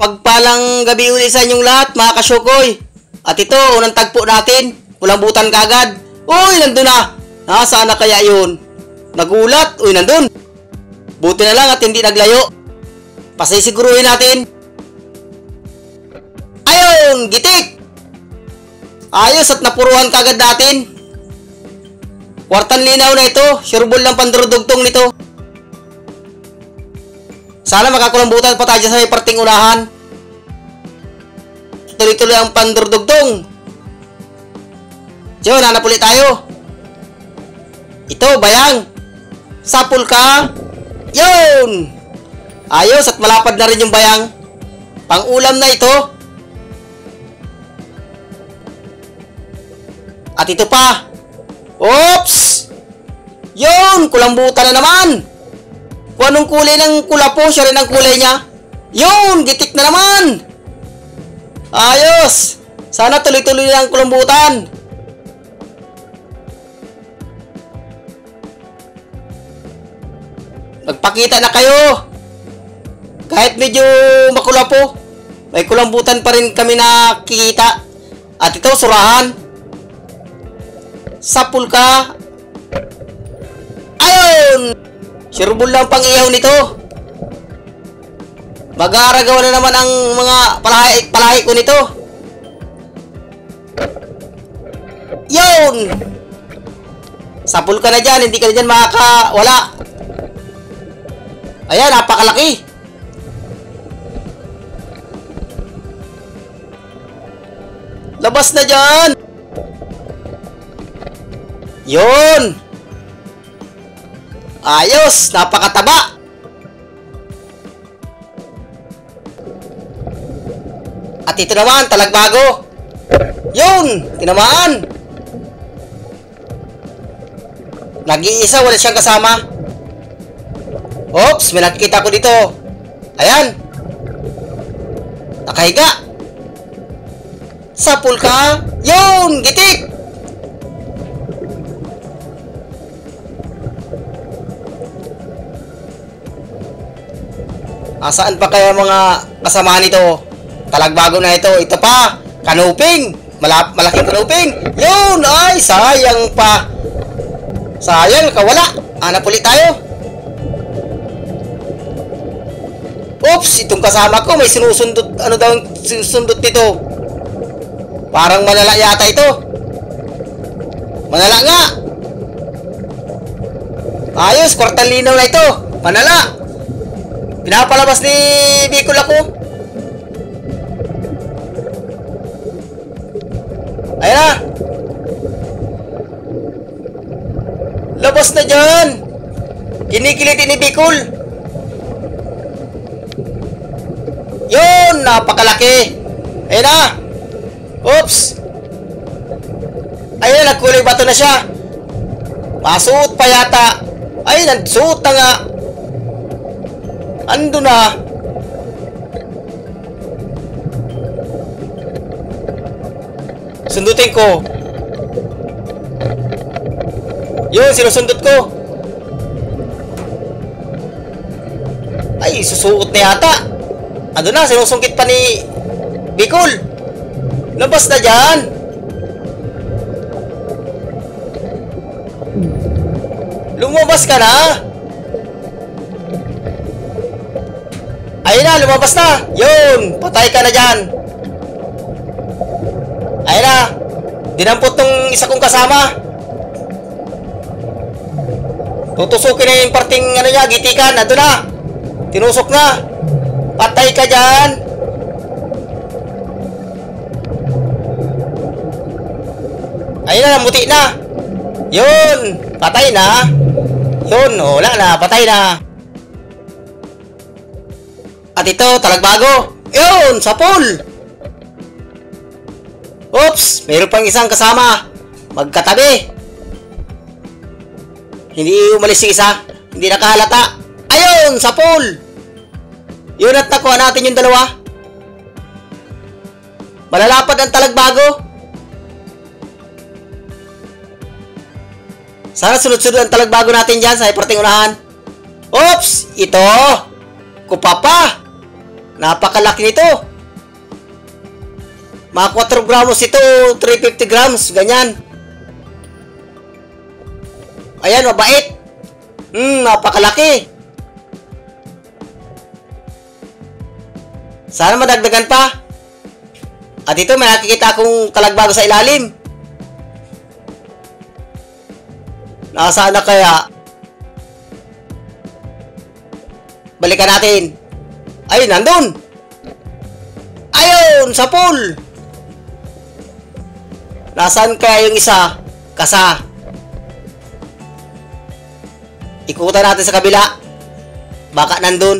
Mapagpalang gabi ulit sa inyong lahat, mga kasyukoy. At ito, unang tagpo natin. Kulambutan kagad. Uy, nandun na. Nasaan na kaya yun? Nagulat. Uy, nandun. Buti na lang at hindi naglayo. Pasisiguruhin natin. Ayun, gitik. Ayos at napuruhan kagad natin. Kwartan linaw na ito. Sureball lang pandurudugtong nito. Sana makakulambutan pa tayo sa may parting unahan. Tuloy-tuloy ang pandurdugtong. Diyo, hanap ulit tayo. Ito, bayang. Sapul ka. Yun. Ayos at malapad na rin yung bayang. Pang-ulam na ito. At ito pa. Oops. Yun, kulambutan na naman. Kung anong kulay ng kulapo, siya rin ang kulay niya. Yun, gitik na naman. Ayos. Sana tuloy-tuloy na ang kulambutan. Magpakita na kayo. Kahit medyo makulapo, may kulambutan pa rin kami nakikita. At ito, surahan. Sapul ka. Ayun. Sureball lang pang iyaw nito. Mag-aaragawa na naman ang mga palahi ko nito. Yun! Sapul ka na dyan. Hindi ka na dyan makakawala. Ayan, napakalaki. Labas na dyan. Yun! Ayos! Napakataba! At ito naman, talagbago! Yun! Tinamaan! Nag-iisa, wala siyang kasama. Oops! May nakikita ko dito. Ayan! Nakahiga! Sapul ka! Yun! Gitik! Asaan pa kaya mga kasama nito? Talagbago na ito. Ito pa. Kanuping. Malaking kanuping. Yun. Ay, sayang pa. Sayang. Kawala. Hanap ulit tayo. Oops. Itong kasama ko may sinusundot. Ano daw ang sinusundot nito? Parang manala yata ito. Manala nga. Ayos. Kwartang linaw na ito. Manala. Pinapalabas ni Bicol ako. Ayan na. Labas na dyan. Kinikilitin ni Bicol. Yun, napakalaki. Ayan na. Oops. Ayan, nagkulay bato na siya. Masuot pa yata. Ay, nagsuot na nga. Ando na. Sundutin ko. Yun, sinusundot ko. Ay, susuot na yata. Ando na, sinusungkit pa ni Bicol. Labas na dyan. Lumabas ka na. Ayun na, lumabas na. Yun, patay ka na dyan. Ayun na. Dinampot tong isa kong kasama. Tutusukin na yung parting ano niya, gitikan. Ando na. Tinusok na. Patay ka dyan. Ayun na, namuti na. Yun, patay na. Yun, wala na, patay na. At ito, talagbago. Yun, sapul. Oops, mayroon pang isang kasama. Magkatabi. Hindi umalis yung isa. Hindi nakahalata. Ayun, sapul. Yun at nakuha natin yung dalawa. Malalapad ang talagbago. Sana sunod-sunod ang talagbago natin dyan sa parting unahan. Oops! Ito! Kupapa! Napakalaki nito. Mga 4 gramos ito, 350 grams, ganyan. Ayan, mabait. Napakalaki. Sana madagdagan pa. At ito, may nakikita akong kalagbago sa ilalim. Nasaan na kaya? Balikan natin. Ay, nandun. Ayun, sa pool. Nasaan kaya yung isa? Kasa. Ikutan natin sa kabila. Baka nandun.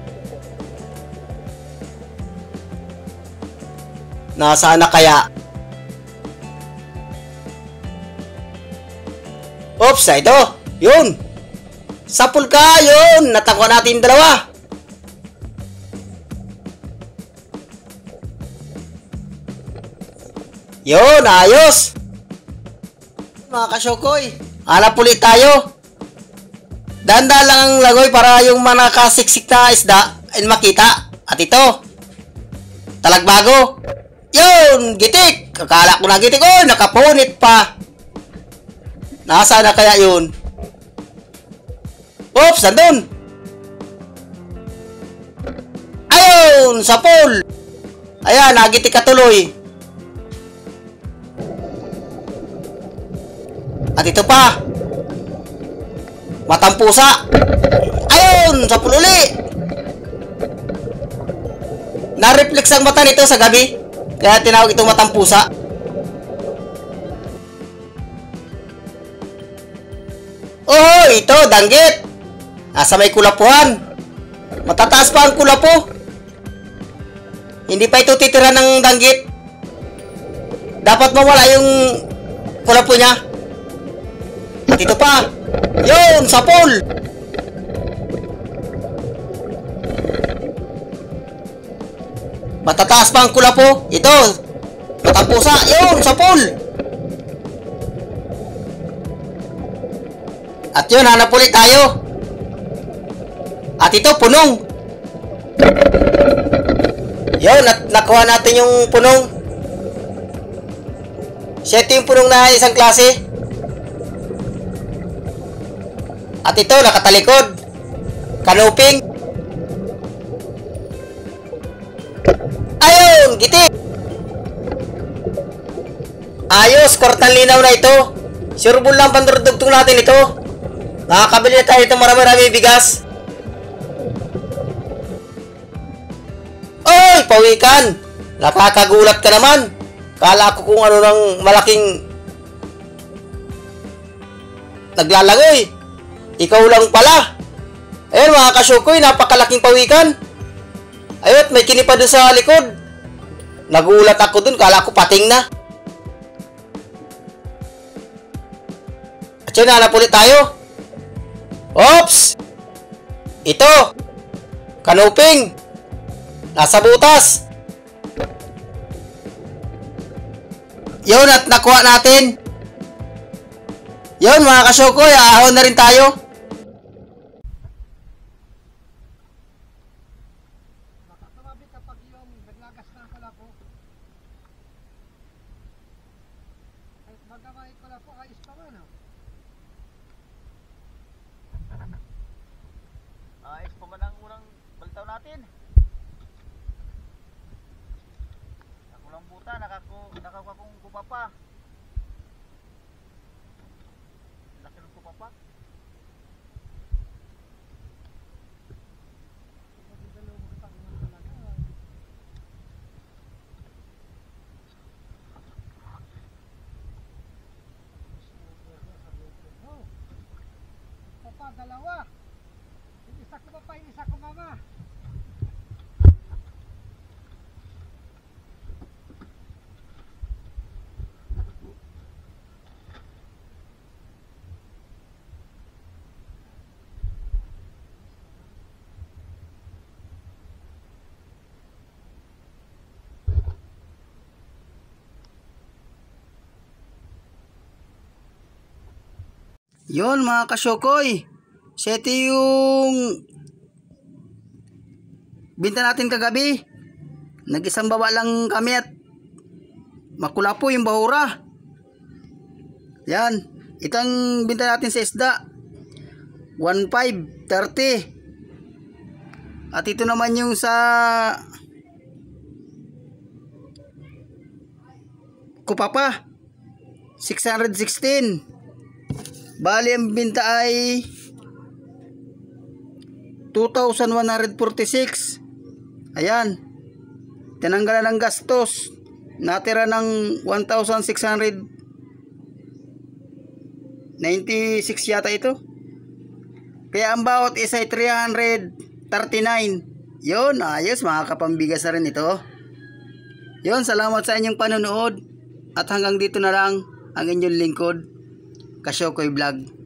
Nasaan na kaya? Oops, ito. Yun. Sapul ka, yun. Natakwa natin dalawa. Yun, ayos. Mga kasyokoy, hanap ulit tayo. Danda lang ang langoy para yung mga nakasiksik na isda ay makita. At ito, talagbago. Yun, gitik. Akala ko na gitik. Oh, nakapunit pa. Nasaan na kaya yun? Oops, nandun. Ayun, sa pool. Ayan, nagitik ka tuloy. At ito pa. Matang pusa. Ayun, sa pool uli. Na-reflex ang mata nito sa gabi. Kaya tinawag itong matang pusa. Oh, ito, danggit. Nasa may kulapuhan. Matataas pa ang kulapo. Hindi pa ito titira ng danggit. Dapat mawala yung kulapo niya. At ito pa. Yun, sa pool. Matataas pa ang kulapo. Ito, matampusa. Yun, sa pool. At yun, hanap ulit tayo. At ito, punong. Yun, nakuha natin yung punong. Ito yung punong na isang klase. At ito, nakatalikod. Kanuping. Ayun, gitik. Ayos, kortang linaw na ito. Sureball lang pandurdugtong natin ito. Nakakabili na tayo itong marami-rami bigas. Oy, pawikan. Nakakagulat ka naman. Kala ko kung ano ng malaking naglalangoy. Ikaw lang pala. Ayun mga kasyukoy, napakalaking pawikan. Ayun, may kinipa doon sa likod. Nagulat ako doon, kala ko pating na. At yun, hanap ulit tayo. Oops! Ito! Kanuping! Nasa butas! Yun, at nakuha natin. Yun mga kasyokoy, ahon na rin tayo. Nakakamabi kapag yung naglagas na ang kalapo. Kahit magamay kalapo, ayos pa man. Ayos pa man ang unang balitaw natin. Nakulang buta, nakakuha kong kupapa. Laki ng kupapa. Papa, dalawa. Yung isa ko papa, yung isa ko mama. Yun mga kasyokoy. Ito yung binta natin kagabi. Nag-isang baba lang kami at makula po yung bahura. Yan. Ito ang binta natin sa isda. 1,530. At ito naman yung sa kupapa. 616. Bali ang binta ay 2,146. Ayan. Tinanggalan ng gastos. Natira ng 1,696 yata ito. Kaya ang bawat isa ay 339. Yun, ayos. Makakapambigas na rin ito. Yun, salamat sa inyong panonood. At hanggang dito na lang ang inyong lingkod, Kasyokoy Vlog.